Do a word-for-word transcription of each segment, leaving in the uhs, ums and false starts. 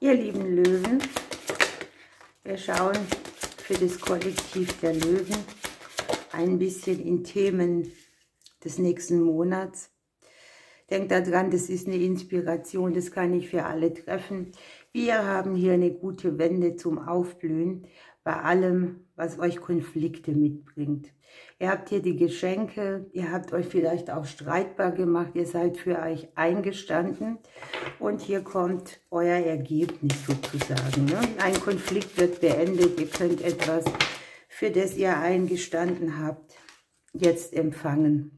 Ihr lieben Löwen, wir schauen für das Kollektiv der Löwen ein bisschen in Themen des nächsten Monats. Denkt daran, das ist eine Inspiration, das kann ich für alle treffen. Wir haben hier eine gute Wende zum Aufblühen bei allem, was euch Konflikte mitbringt. Ihr habt hier die Geschenke, ihr habt euch vielleicht auch streitbar gemacht, ihr seid für euch eingestanden und hier kommt euer Ergebnis sozusagen. Ne? Ein Konflikt wird beendet, ihr könnt etwas, für das ihr eingestanden habt, jetzt empfangen.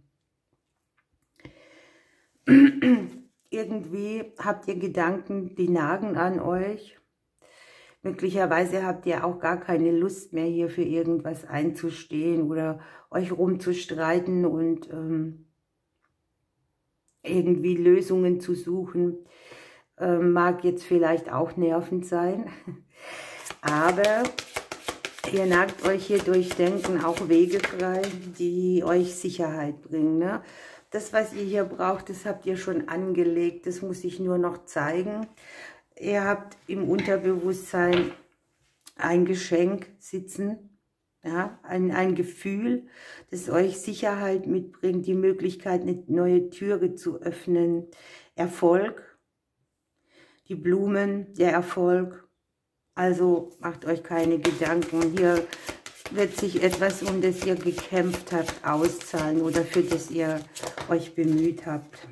Irgendwie habt ihr Gedanken, die nagen an euch. Möglicherweise habt ihr auch gar keine Lust mehr, hier für irgendwas einzustehen oder euch rumzustreiten und ähm, irgendwie Lösungen zu suchen. Ähm, mag jetzt vielleicht auch nervend sein, aber ihr nagt euch hier durch Denken auch Wege frei, die euch Sicherheit bringen. Ne? Das, was ihr hier braucht, das habt ihr schon angelegt, das muss ich nur noch zeigen. Ihr habt im Unterbewusstsein ein Geschenk sitzen, ja, ein, ein Gefühl, das euch Sicherheit mitbringt, die Möglichkeit, eine neue Türe zu öffnen, Erfolg, die Blumen, der Erfolg. Also macht euch keine Gedanken, hier wird sich etwas, um das ihr gekämpft habt, auszahlen oder für das ihr euch bemüht habt.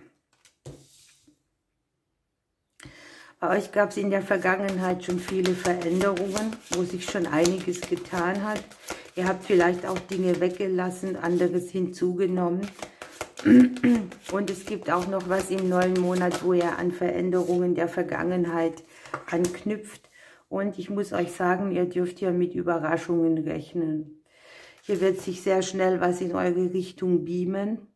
Bei euch gab es in der Vergangenheit schon viele Veränderungen, wo sich schon einiges getan hat. Ihr habt vielleicht auch Dinge weggelassen, anderes hinzugenommen. Und es gibt auch noch was im neuen Monat, wo ihr an Veränderungen der Vergangenheit anknüpft. Und ich muss euch sagen, ihr dürft hier mit Überraschungen rechnen. Hier wird sich sehr schnell was in eure Richtung beamen.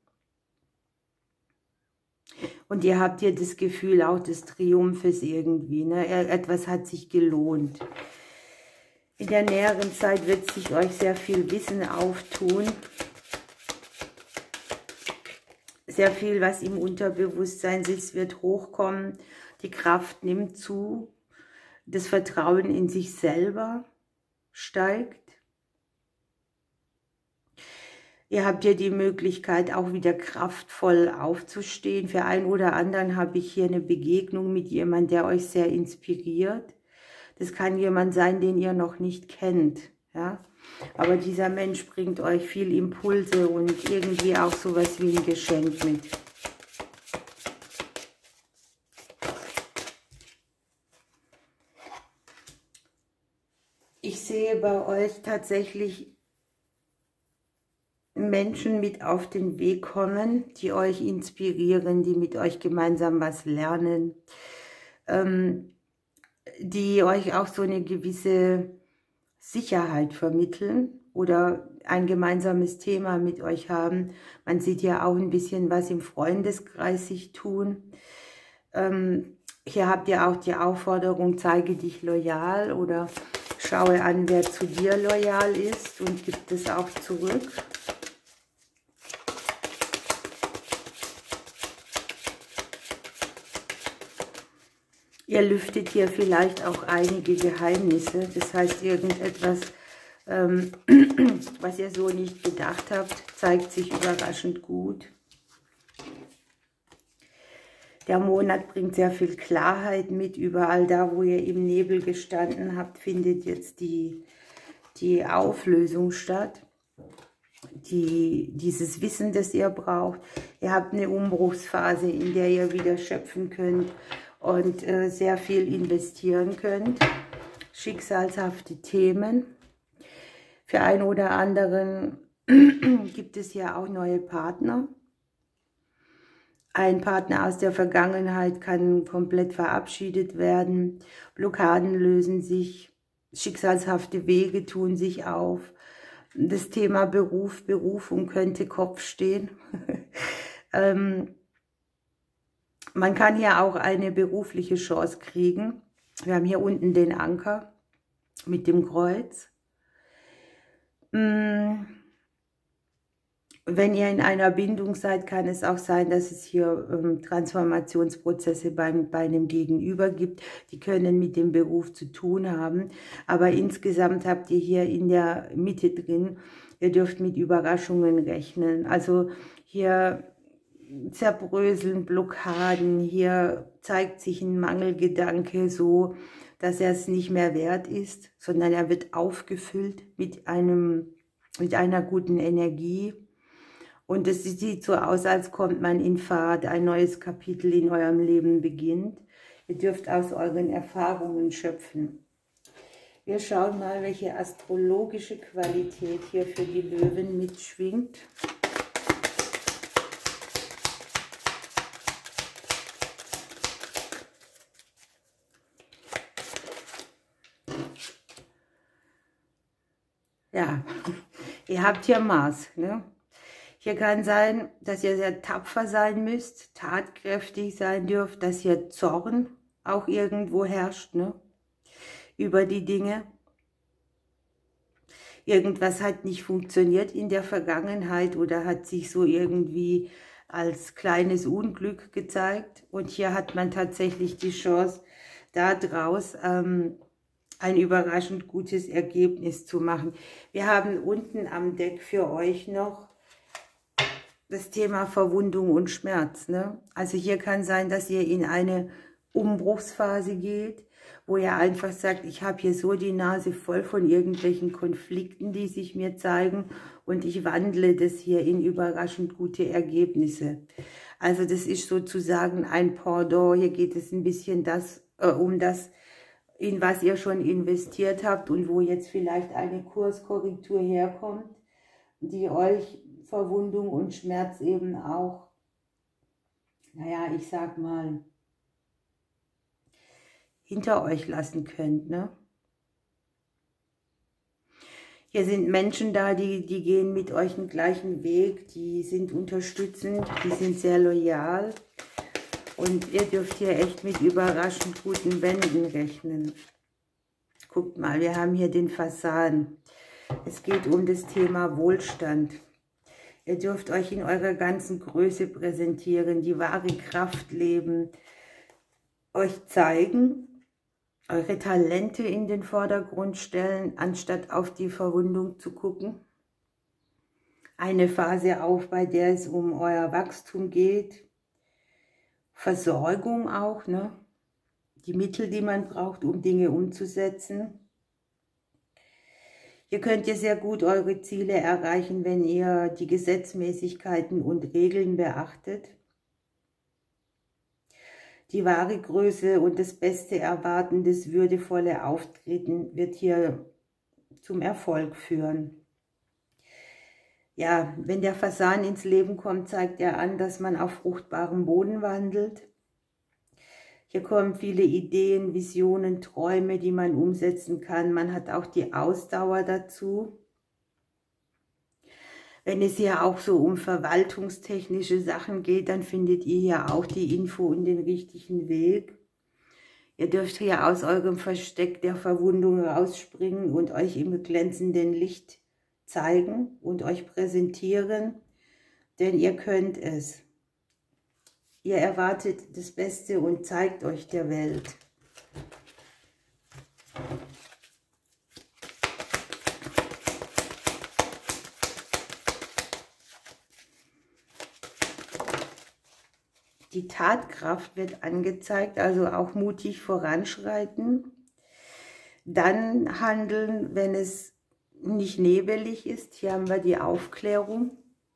Und ihr habt hier das Gefühl auch des Triumphes irgendwie. Ne? Etwas hat sich gelohnt. In der näheren Zeit wird sich euch sehr viel Wissen auftun. Sehr viel, was im Unterbewusstsein sitzt, wird hochkommen. Die Kraft nimmt zu. Das Vertrauen in sich selber steigt. Ihr habt ja die Möglichkeit, auch wieder kraftvoll aufzustehen. Für einen oder anderen habe ich hier eine Begegnung mit jemandem, der euch sehr inspiriert. Das kann jemand sein, den ihr noch nicht kennt. Ja? Aber dieser Mensch bringt euch viel Impulse und irgendwie auch sowas wie ein Geschenk mit. Ich sehe bei euch tatsächlich Menschen mit auf den Weg kommen, die euch inspirieren, die mit euch gemeinsam was lernen, ähm, die euch auch so eine gewisse Sicherheit vermitteln oder ein gemeinsames Thema mit euch haben. Man sieht ja auch ein bisschen was im Freundeskreis sich tun. Ähm, hier habt ihr auch die Aufforderung, zeige dich loyal oder schaue an, wer zu dir loyal ist und gibt es auch zurück. Ihr lüftet hier vielleicht auch einige Geheimnisse, das heißt irgendetwas, ähm, was ihr so nicht gedacht habt, zeigt sich überraschend gut. Der Monat bringt sehr viel Klarheit mit, überall da, wo ihr im Nebel gestanden habt, findet jetzt die, die Auflösung statt. Die, dieses Wissen, das ihr braucht. Ihr habt eine Umbruchsphase, in der ihr wieder schöpfen könnt und äh, sehr viel investieren könnt. Schicksalshafte Themen. Für einen oder anderen gibt es ja auch neue Partner. Ein Partner aus der Vergangenheit kann komplett verabschiedet werden. Blockaden lösen sich. Schicksalshafte Wege tun sich auf. Das Thema Beruf, Berufung könnte Kopf stehen. ähm, man kann hier auch eine berufliche Chance kriegen. Wir haben hier unten den Anker mit dem Kreuz. Und Wenn ihr in einer Bindung seid, kann es auch sein, dass es hier ähm, Transformationsprozesse beim, bei einem Gegenüber gibt. Die können mit dem Beruf zu tun haben. Aber insgesamt habt ihr hier in der Mitte drin, ihr dürft mit Überraschungen rechnen. Also hier zerbröseln Blockaden, hier zeigt sich ein Mangelgedanke so, dass er es nicht mehr wert ist, sondern er wird aufgefüllt mit, einem, mit einer guten Energie. Und es sieht so aus, als kommt man in Fahrt, ein neues Kapitel in eurem Leben beginnt. Ihr dürft aus euren Erfahrungen schöpfen. Wir schauen mal, welche astrologische Qualität hier für die Löwen mitschwingt. Ja, ihr habt hier Mars, ne? Hier kann sein, dass ihr sehr tapfer sein müsst, tatkräftig sein dürft, dass hier Zorn auch irgendwo herrscht, ne? Über die Dinge. Irgendwas hat nicht funktioniert in der Vergangenheit oder hat sich so irgendwie als kleines Unglück gezeigt. Und hier hat man tatsächlich die Chance, daraus ähm, ein überraschend gutes Ergebnis zu machen. Wir haben unten am Deck für euch noch das Thema Verwundung und Schmerz, ne? Also hier kann sein, dass ihr in eine Umbruchsphase geht, wo ihr einfach sagt, ich habe hier so die Nase voll von irgendwelchen Konflikten, die sich mir zeigen und ich wandle das hier in überraschend gute Ergebnisse. Also das ist sozusagen ein Pendant, hier geht es ein bisschen das, äh, um das, in was ihr schon investiert habt und wo jetzt vielleicht eine Kurskorrektur herkommt, die euch Verwundung und Schmerz eben auch, naja, ich sag mal, hinter euch lassen könnt, ne? Hier sind Menschen da, die, die gehen mit euch den gleichen Weg, die sind unterstützend, die sind sehr loyal und ihr dürft hier echt mit überraschend guten Wänden rechnen. Guckt mal, wir haben hier den Fasan. Es geht um das Thema Wohlstand. Ihr dürft euch in eurer ganzen Größe präsentieren, die wahre Kraft leben, euch zeigen, eure Talente in den Vordergrund stellen, anstatt auf die Verwundung zu gucken. Eine Phase auf, bei der es um euer Wachstum geht. Versorgung auch, ne? Die Mittel, die man braucht, um Dinge umzusetzen. Ihr könnt ja sehr gut eure Ziele erreichen, wenn ihr die Gesetzmäßigkeiten und Regeln beachtet. Die wahre Größe und das beste Erwarten, das würdevolle Auftreten wird hier zum Erfolg führen. Ja, wenn der Fasan ins Leben kommt, zeigt er an, dass man auf fruchtbarem Boden wandelt. Hier kommen viele Ideen, Visionen, Träume, die man umsetzen kann. Man hat auch die Ausdauer dazu. Wenn es hier auch so um verwaltungstechnische Sachen geht, dann findet ihr hier auch die Info und den richtigen Weg. Ihr dürft hier aus eurem Versteck der Verwundung rausspringen und euch im glänzenden Licht zeigen und euch präsentieren, denn ihr könnt es. Ihr erwartet das Beste und zeigt euch der Welt. Die Tatkraft wird angezeigt, also auch mutig voranschreiten. Dann handeln, wenn es nicht nebelig ist. Hier haben wir die Aufklärung.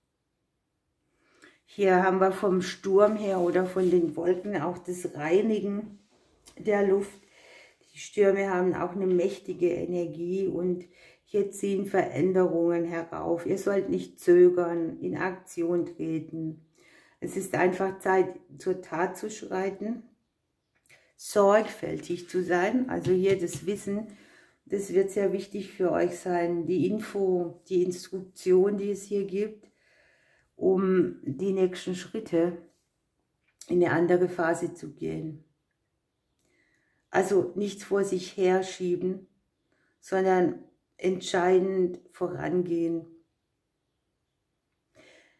Hier haben wir vom Sturm her oder von den Wolken auch das Reinigen der Luft. Die Stürme haben auch eine mächtige Energie und hier ziehen Veränderungen herauf. Ihr sollt nicht zögern, in Aktion treten. Es ist einfach Zeit, zur Tat zu schreiten, sorgfältig zu sein. Also hier das Wissen, das wird sehr wichtig für euch sein. Die Info, die Instruktion, die es hier gibt, um die nächsten Schritte in eine andere Phase zu gehen. Also nichts vor sich herschieben, sondern entscheidend vorangehen.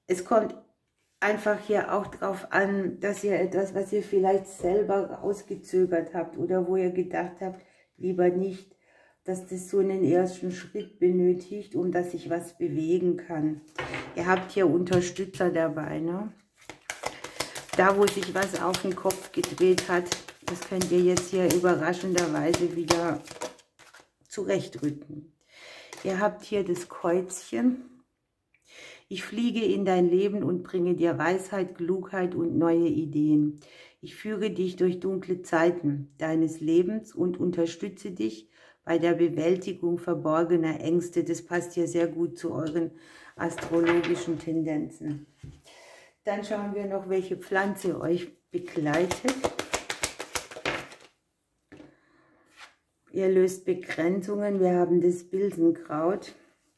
es kommt einfach hier auch drauf an, dass ihr etwas, was ihr vielleicht selber ausgezögert habt oder wo ihr gedacht habt, lieber nicht, dass das so einen ersten Schritt benötigt, um dass sich was bewegen kann. Ihr habt hier Unterstützer dabei, ne? Da, wo sich was auf den Kopf gedreht hat, das könnt ihr jetzt hier überraschenderweise wieder zurechtrücken. Ihr habt hier das Kreuzchen. Ich fliege in dein Leben und bringe dir Weisheit, Klugheit und neue Ideen. Ich führe dich durch dunkle Zeiten deines Lebens und unterstütze dich bei der Bewältigung verborgener Ängste. Das passt hier sehr gut zu euren astrologischen Tendenzen. Dann schauen wir noch, welche Pflanze euch begleitet. Ihr löst Begrenzungen. Wir haben das Bilsenkraut.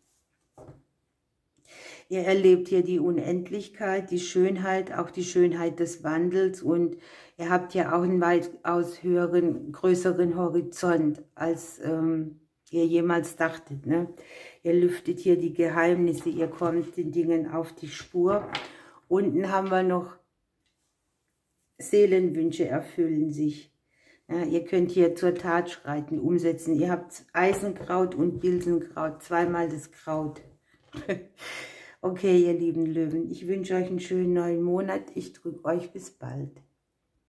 Ihr erlebt hier die Unendlichkeit, die Schönheit, auch die Schönheit des Wandels, und ihr habt ja auch einen weitaus höheren, größeren Horizont, als ähm, ihr jemals dachtet, ne? Ihr lüftet hier die Geheimnisse, ihr kommt den Dingen auf die Spur. Unten haben wir noch Seelenwünsche erfüllen sich. Ja, ihr könnt hier zur Tat schreiten, umsetzen. Ihr habt Eisenkraut und Bilsenkraut, zweimal das Kraut. Okay, ihr lieben Löwen, ich wünsche euch einen schönen neuen Monat. Ich drücke euch bis bald.